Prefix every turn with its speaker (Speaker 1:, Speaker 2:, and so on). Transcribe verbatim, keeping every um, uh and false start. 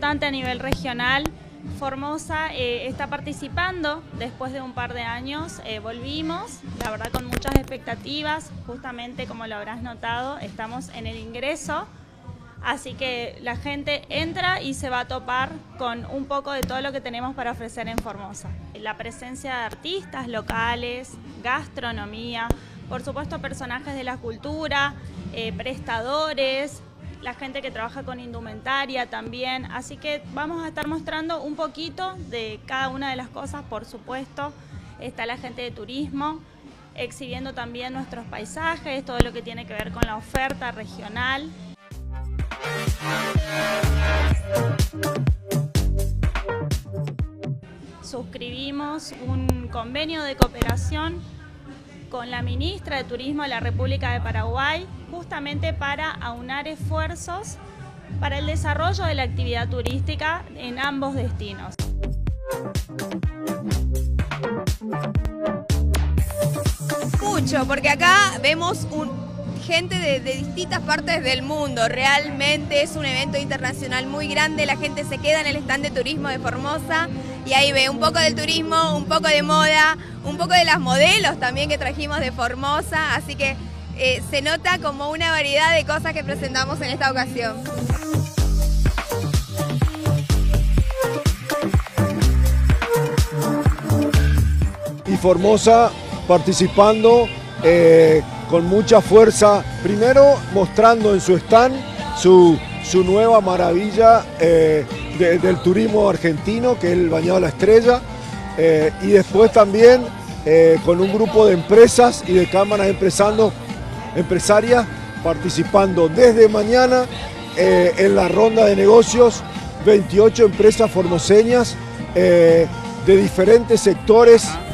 Speaker 1: importante a nivel regional. Formosa eh, está participando después de un par de años, eh, volvimos, la verdad con muchas expectativas, justamente como lo habrás notado, estamos en el ingreso, así que la gente entra y se va a topar con un poco de todo lo que tenemos para ofrecer en Formosa. La presencia de artistas locales, gastronomía, por supuesto personajes de la cultura, eh, prestadores, la gente que trabaja con indumentaria también, así que vamos a estar mostrando un poquito de cada una de las cosas, por supuesto. Está la gente de turismo, exhibiendo también nuestros paisajes, todo lo que tiene que ver con la oferta regional. Suscribimos un convenio de cooperación con la ministra de Turismo de la República de Paraguay, justamente para aunar esfuerzos para el desarrollo de la actividad turística en ambos destinos.
Speaker 2: Mucho, porque acá vemos un, gente de, de distintas partes del mundo, realmente es un evento internacional muy grande, la gente se queda en el stand de turismo de Formosa y ahí ve un poco del turismo, un poco de moda, un poco de las modelos también que trajimos de Formosa, así que eh, se nota como una variedad de cosas que presentamos en esta ocasión.
Speaker 3: Y Formosa participando eh, con mucha fuerza, primero mostrando en su stand su, su nueva maravilla eh, de, del turismo argentino, que es el Bañado La Estrella, eh, y después también eh, con un grupo de empresas y de cámaras empresando, empresarias participando desde mañana eh, en la ronda de negocios, veintiocho empresas formoseñas eh, de diferentes sectores